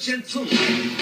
gentleman.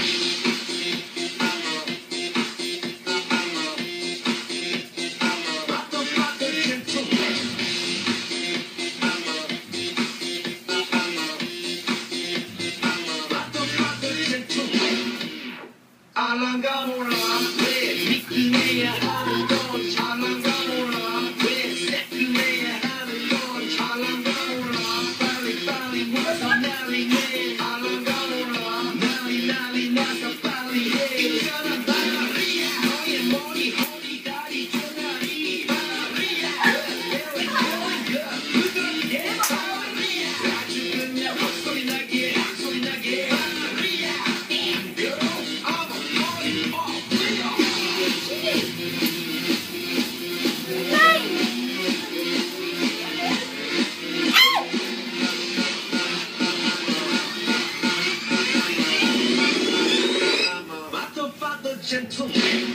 알랑가모라 왜 미끄네야 하는 건 찰랑가모라 왜 새끄네야 하는 건 찰랑가모라 빨리 와서 난리네 알랑가모라 난리 나서 빨리 해 이거는 바리야 너의 머리 허리 다리 종아리 바리야 바리야 아주 그냥 헛소리 나게 바리야 Gentleman.